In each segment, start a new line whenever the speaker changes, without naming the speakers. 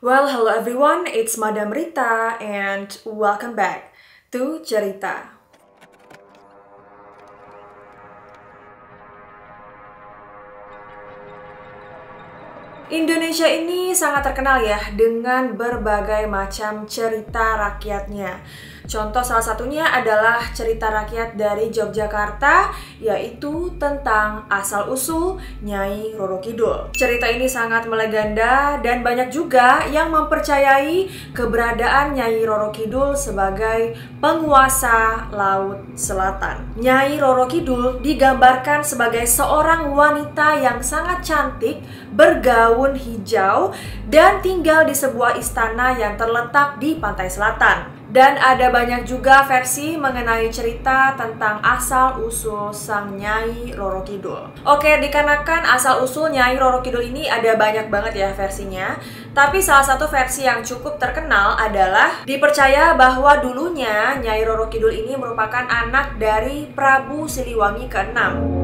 Well, hello everyone, it's Madam Rita and welcome back to Cerita. Indonesia ini sangat terkenal ya dengan berbagai macam cerita rakyatnya. Contoh salah satunya adalah cerita rakyat dari Yogyakarta, yaitu tentang asal-usul Nyai Roro Kidul. Cerita ini sangat melegenda dan banyak juga yang mempercayai keberadaan Nyai Roro Kidul sebagai penguasa Laut Selatan. Nyai Roro Kidul digambarkan sebagai seorang wanita yang sangat cantik, bergaun hijau, dan tinggal di sebuah istana yang terletak di pantai selatan. Dan ada banyak juga versi mengenai cerita tentang asal-usul sang Nyai Roro Kidul. Oke, dikarenakan asal-usul Nyai Roro Kidul ini ada banyak banget ya versinya. Tapi salah satu versi yang cukup terkenal adalah dipercaya bahwa dulunya Nyai Roro Kidul ini merupakan anak dari Prabu Siliwangi ke-6.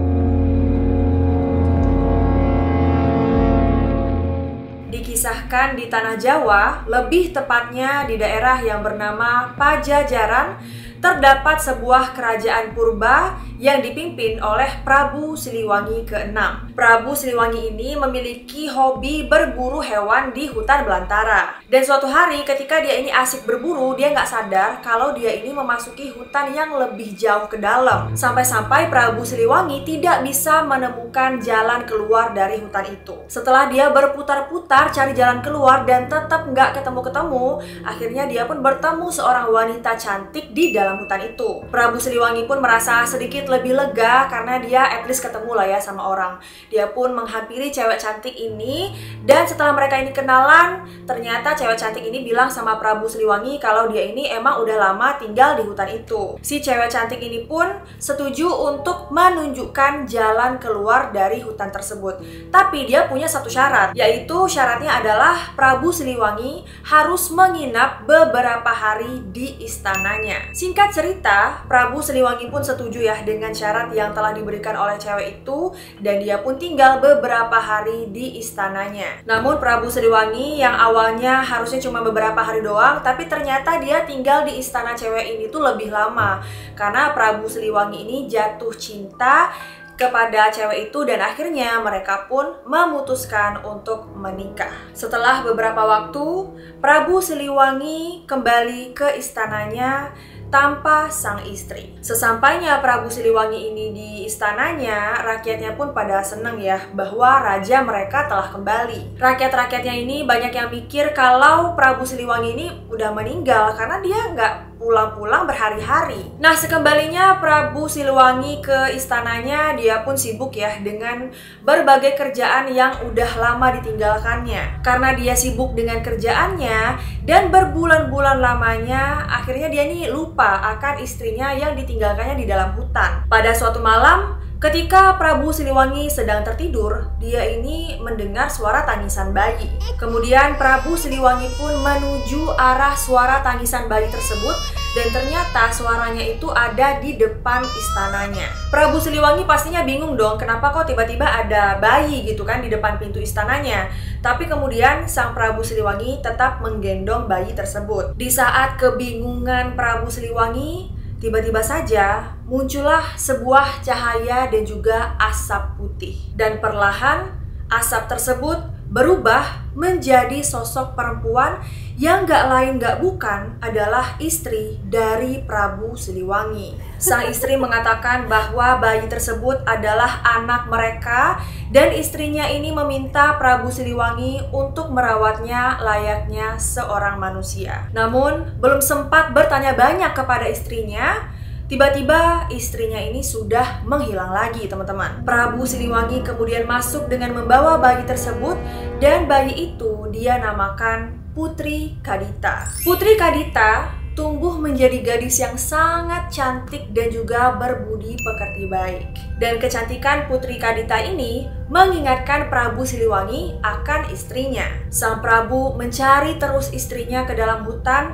Dikisahkan di tanah Jawa, lebih tepatnya di daerah yang bernama Pajajaran, terdapat sebuah kerajaan purba yang dipimpin oleh Prabu Siliwangi ke-6. Prabu Siliwangi ini memiliki hobi berburu hewan di hutan belantara. Dan suatu hari ketika dia ini asik berburu, dia nggak sadar kalau dia ini memasuki hutan yang lebih jauh ke dalam. Sampai-sampai Prabu Siliwangi tidak bisa menemukan jalan keluar dari hutan itu. Setelah dia berputar-putar cari jalan keluar dan tetap nggak ketemu-ketemu, akhirnya dia pun bertemu seorang wanita cantik di dalam hutan itu. Prabu Siliwangi pun merasa sedikit lebih lega karena dia at least ketemu lah ya sama orang. Dia pun menghampiri cewek cantik ini, dan setelah mereka ini kenalan, ternyata cewek cantik ini bilang sama Prabu Siliwangi kalau dia ini emang udah lama tinggal di hutan itu. Si cewek cantik ini pun setuju untuk menunjukkan jalan keluar dari hutan tersebut. Tapi dia punya satu syarat, yaitu syaratnya adalah Prabu Siliwangi harus menginap beberapa hari di istananya. Singkat cerita, Prabu Siliwangi pun setuju ya dengan syarat yang telah diberikan oleh cewek itu, dan dia pun tinggal beberapa hari di istananya. Namun Prabu Siliwangi yang awalnya harusnya cuma beberapa hari doang, tapi ternyata dia tinggal di istana cewek ini tuh lebih lama karena Prabu Siliwangi ini jatuh cinta kepada cewek itu, dan akhirnya mereka pun memutuskan untuk menikah. Setelah beberapa waktu, Prabu Siliwangi kembali ke istananya tanpa sang istri. Sesampainya Prabu Siliwangi ini di istananya, rakyatnya pun pada seneng ya bahwa raja mereka telah kembali. Rakyat-rakyatnya ini banyak yang mikir kalau Prabu Siliwangi ini udah meninggal karena dia nggak pulang-pulang berhari-hari. Nah, sekembalinya Prabu Siliwangi ke istananya, dia pun sibuk ya dengan berbagai kerjaan yang udah lama ditinggalkannya. Karena dia sibuk dengan kerjaannya dan berbulan-bulan lamanya, akhirnya dia nih lupa akan istrinya yang ditinggalkannya di dalam hutan. Pada suatu malam, ketika Prabu Siliwangi sedang tertidur, dia ini mendengar suara tangisan bayi. Kemudian Prabu Siliwangi pun menuju arah suara tangisan bayi tersebut, dan ternyata suaranya itu ada di depan istananya. Prabu Siliwangi pastinya bingung dong, kenapa kok tiba-tiba ada bayi gitu kan di depan pintu istananya. Tapi kemudian sang Prabu Siliwangi tetap menggendong bayi tersebut. Di saat kebingungan Prabu Siliwangi, tiba-tiba saja muncullah sebuah cahaya dan juga asap putih. Dan perlahan asap tersebut berubah menjadi sosok perempuan yang gak lain gak bukan adalah istri dari Prabu Siliwangi. Sang istri mengatakan bahwa bayi tersebut adalah anak mereka, dan istrinya ini meminta Prabu Siliwangi untuk merawatnya layaknya seorang manusia. Namun belum sempat bertanya banyak kepada istrinya, tiba-tiba istrinya ini sudah menghilang lagi, teman-teman. Prabu Siliwangi kemudian masuk dengan membawa bayi tersebut, dan bayi itu dia namakan Putri Kadita. Putri Kadita tumbuh menjadi gadis yang sangat cantik dan juga berbudi pekerti baik. Dan kecantikan Putri Kadita ini mengingatkan Prabu Siliwangi akan istrinya. Sang Prabu mencari terus istrinya ke dalam hutan,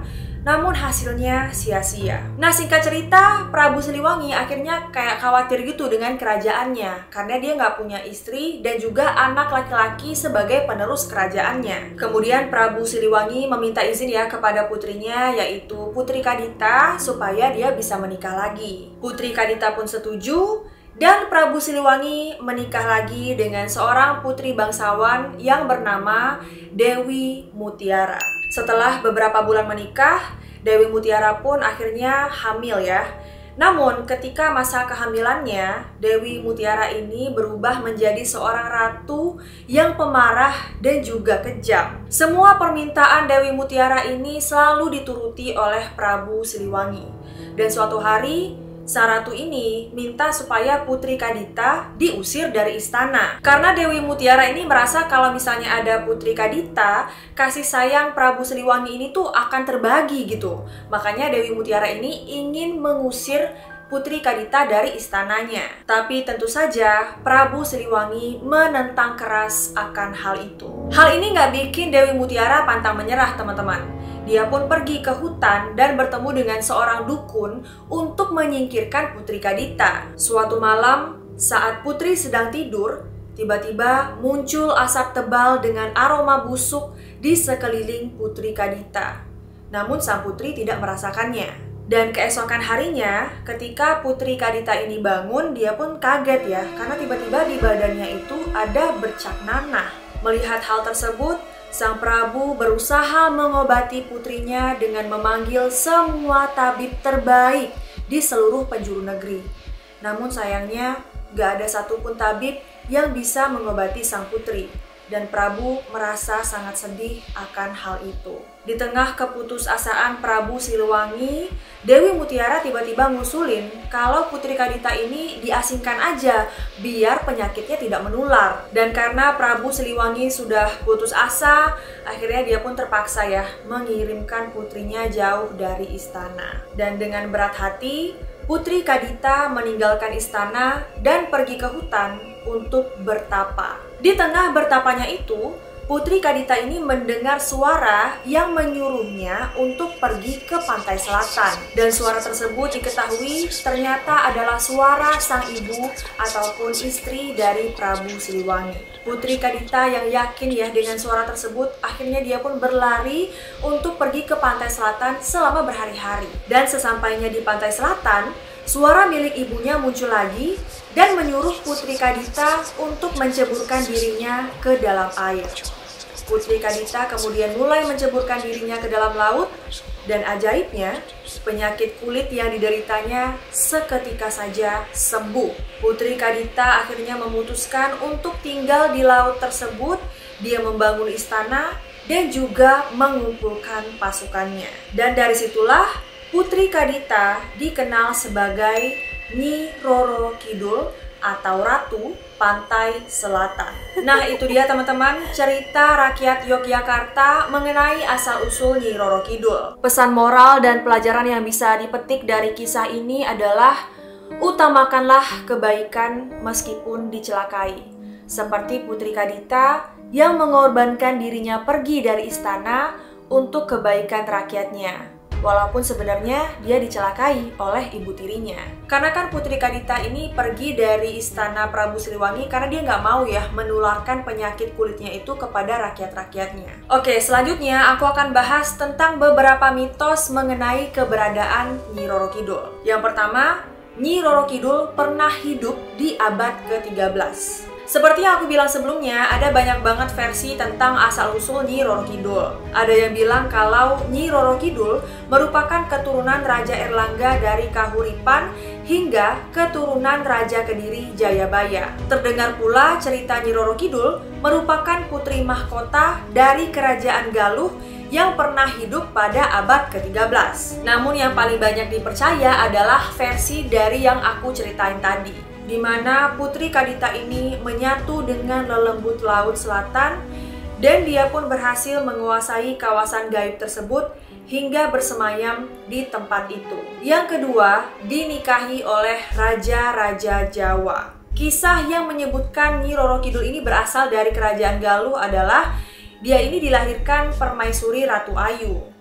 namun hasilnya sia-sia. Nah, singkat cerita, Prabu Siliwangi akhirnya kayak khawatir gitu dengan kerajaannya karena dia nggak punya istri dan juga anak laki-laki sebagai penerus kerajaannya. Kemudian Prabu Siliwangi meminta izin ya kepada putrinya, yaitu Putri Kadita, supaya dia bisa menikah lagi. Putri Kadita pun setuju, dan Prabu Siliwangi menikah lagi dengan seorang putri bangsawan yang bernama Dewi Mutiara. Setelah beberapa bulan menikah, Dewi Mutiara pun akhirnya hamil ya. Namun ketika masa kehamilannya, Dewi Mutiara ini berubah menjadi seorang ratu yang pemarah dan juga kejam. Semua permintaan Dewi Mutiara ini selalu dituruti oleh Prabu Siliwangi. Dan suatu hari, sang ratu ini minta supaya Putri Kadita diusir dari istana. Karena Dewi Mutiara ini merasa kalau misalnya ada Putri Kadita, kasih sayang Prabu Siliwangi ini tuh akan terbagi gitu. Makanya Dewi Mutiara ini ingin mengusir Putri Kadita dari istananya. Tapi tentu saja Prabu Siliwangi menentang keras akan hal itu. Hal ini nggak bikin Dewi Mutiara pantang menyerah, teman-teman. Dia pun pergi ke hutan dan bertemu dengan seorang dukun untuk menyingkirkan Putri Kadita. Suatu malam, saat Putri sedang tidur, tiba-tiba muncul asap tebal dengan aroma busuk di sekeliling Putri Kadita. Namun sang putri tidak merasakannya. Dan keesokan harinya, ketika Putri Kadita ini bangun, dia pun kaget ya, karena tiba-tiba di badannya itu ada bercak nanah. Melihat hal tersebut, sang Prabu berusaha mengobati putrinya dengan memanggil semua tabib terbaik di seluruh penjuru negeri. Namun sayangnya, gak ada satupun tabib yang bisa mengobati sang putri. Dan Prabu merasa sangat sedih akan hal itu. Di tengah keputusasaan Prabu Siliwangi, Dewi Mutiara tiba-tiba ngusulin kalau Putri Kadita ini diasingkan aja biar penyakitnya tidak menular. Dan karena Prabu Siliwangi sudah putus asa, akhirnya dia pun terpaksa ya mengirimkan putrinya jauh dari istana. Dan dengan berat hati, Putri Kadita meninggalkan istana dan pergi ke hutan untuk bertapa. Di tengah bertapanya itu, Putri Kadita ini mendengar suara yang menyuruhnya untuk pergi ke pantai selatan. Dan suara tersebut diketahui ternyata adalah suara sang ibu ataupun istri dari Prabu Siliwangi. Putri Kadita yang yakin ya dengan suara tersebut, akhirnya dia pun berlari untuk pergi ke pantai selatan selama berhari-hari. Dan sesampainya di pantai selatan, suara milik ibunya muncul lagi dan menyuruh Putri Kadita untuk menceburkan dirinya ke dalam air. Putri Kadita kemudian mulai menceburkan dirinya ke dalam laut, dan ajaibnya, penyakit kulit yang dideritanya seketika saja sembuh. Putri Kadita akhirnya memutuskan untuk tinggal di laut tersebut. Dia membangun istana dan juga mengumpulkan pasukannya. Dan dari situlah Putri Kadita dikenal sebagai Nyi Roro Kidul atau Ratu Pantai Selatan. Nah, itu dia teman-teman cerita rakyat Yogyakarta mengenai asal-usul Nyi Roro Kidul. Pesan moral dan pelajaran yang bisa dipetik dari kisah ini adalah utamakanlah kebaikan meskipun dicelakai. Seperti Putri Kadita yang mengorbankan dirinya pergi dari istana untuk kebaikan rakyatnya. Walaupun sebenarnya dia dicelakai oleh ibu tirinya. Karena kan Putri Kadita ini pergi dari istana Prabu Siliwangi karena dia nggak mau ya menularkan penyakit kulitnya itu kepada rakyat-rakyatnya. Oke, selanjutnya aku akan bahas tentang beberapa mitos mengenai keberadaan Nyi Roro Kidul. Yang pertama, Nyi Roro Kidul pernah hidup di abad ke-13. Seperti yang aku bilang sebelumnya, ada banyak banget versi tentang asal-usul Nyi Roro Kidul. Ada yang bilang kalau Nyi Roro Kidul merupakan keturunan Raja Erlangga dari Kahuripan hingga keturunan Raja Kediri Jayabaya. Terdengar pula cerita Nyi Roro Kidul merupakan putri mahkota dari Kerajaan Galuh yang pernah hidup pada abad ke-13. Namun yang paling banyak dipercaya adalah versi dari yang aku ceritain tadi, di mana Putri Kadita ini menyatu dengan lelembut laut selatan dan dia pun berhasil menguasai kawasan gaib tersebut hingga bersemayam di tempat itu. Yang kedua, dinikahi oleh Raja-Raja Jawa. Kisah yang menyebutkan Nyi Roro Kidul ini berasal dari Kerajaan Galuh adalah dia ini dilahirkan permaisuri Ratu Ayu.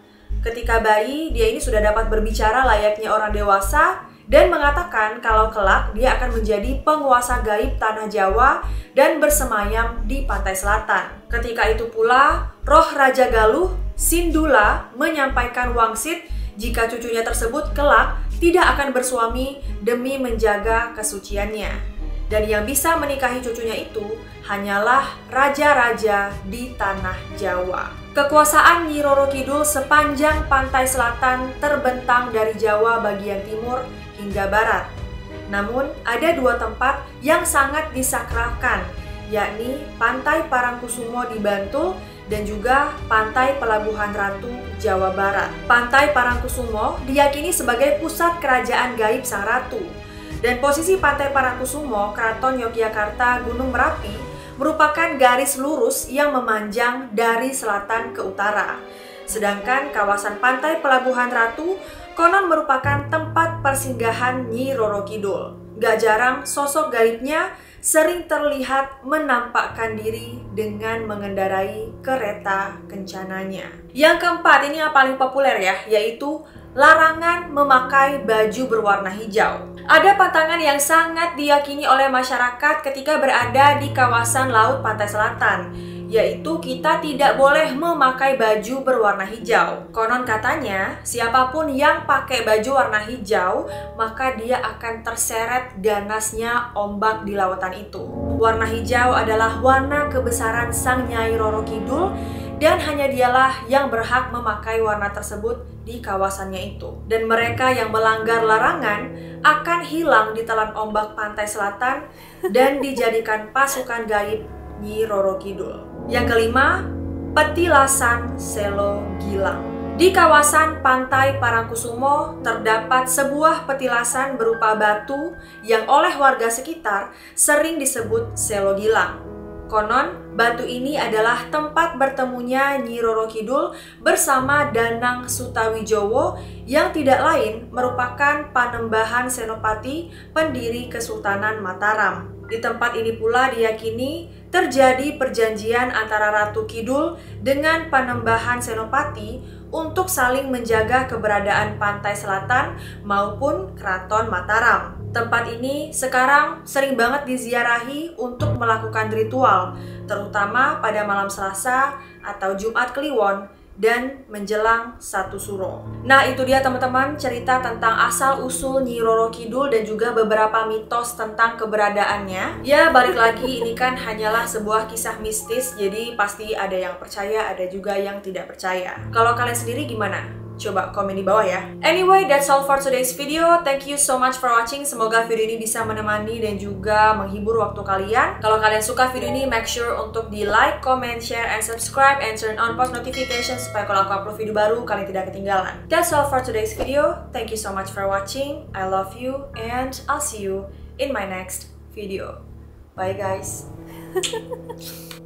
Ketika bayi, dia ini sudah dapat berbicara layaknya orang dewasa dan mengatakan kalau kelak dia akan menjadi penguasa gaib tanah Jawa dan bersemayam di pantai selatan. Ketika itu pula, roh Raja Galuh, Sindula, menyampaikan wangsit jika cucunya tersebut kelak tidak akan bersuami demi menjaga kesuciannya. Dan yang bisa menikahi cucunya itu hanyalah raja-raja di tanah Jawa. Kekuasaan Nyi Roro Kidul sepanjang pantai selatan terbentang dari Jawa bagian timur hingga barat. Namun, ada dua tempat yang sangat disakralkan, yakni Pantai Parangkusumo di Bantul dan juga Pantai Pelabuhan Ratu, Jawa Barat. Pantai Parangkusumo diyakini sebagai pusat kerajaan gaib Sang Ratu. Dan posisi Pantai Parangkusumo, Keraton Yogyakarta, Gunung Merapi, merupakan garis lurus yang memanjang dari selatan ke utara. Sedangkan kawasan Pantai Pelabuhan Ratu konon merupakan tempat persinggahan Nyi Roro Kidul. Gak jarang sosok gaibnya sering terlihat menampakkan diri dengan mengendarai kereta kencananya. Yang keempat, ini yang paling populer ya, yaitu larangan memakai baju berwarna hijau. Ada pantangan yang sangat diyakini oleh masyarakat ketika berada di kawasan laut pantai selatan, yaitu kita tidak boleh memakai baju berwarna hijau. Konon katanya, siapapun yang pakai baju warna hijau, maka dia akan terseret ganasnya ombak di lautan itu. Warna hijau adalah warna kebesaran Sang Nyai Roro Kidul, dan hanya dialah yang berhak memakai warna tersebut di kawasannya itu. Dan mereka yang melanggar larangan akan hilang di telan ombak pantai selatan dan dijadikan pasukan gaib Nyi Roro Kidul. Yang kelima, petilasan Selo Gilang. Di kawasan Pantai Parangkusumo terdapat sebuah petilasan berupa batu yang oleh warga sekitar sering disebut Selo Gilang. Konon, batu ini adalah tempat bertemunya Nyi Roro Kidul bersama Danang Sutawijowo yang tidak lain merupakan Panembahan Senopati pendiri Kesultanan Mataram. Di tempat ini pula diyakini terjadi perjanjian antara Ratu Kidul dengan Panembahan Senopati untuk saling menjaga keberadaan pantai selatan maupun Keraton Mataram. Tempat ini sekarang sering banget diziarahi untuk melakukan ritual, terutama pada malam Selasa atau Jumat Kliwon dan menjelang 1 Suro. Nah, itu dia teman-teman cerita tentang asal-usul Nyi Roro Kidul dan juga beberapa mitos tentang keberadaannya. Ya, balik lagi, ini kan hanyalah sebuah kisah mistis, jadi pasti ada yang percaya, ada juga yang tidak percaya. Kalau kalian sendiri gimana? Coba komen di bawah ya. Anyway, that's all for today's video. Thank you so much for watching. Semoga video ini bisa menemani dan juga menghibur waktu kalian. Kalau kalian suka video ini, make sure untuk di like, comment, share, and subscribe, and turn on post notifications supaya kalau aku upload video baru, kalian tidak ketinggalan. That's all for today's video. Thank you so much for watching. I love you, and I'll see you in my next video. Bye guys.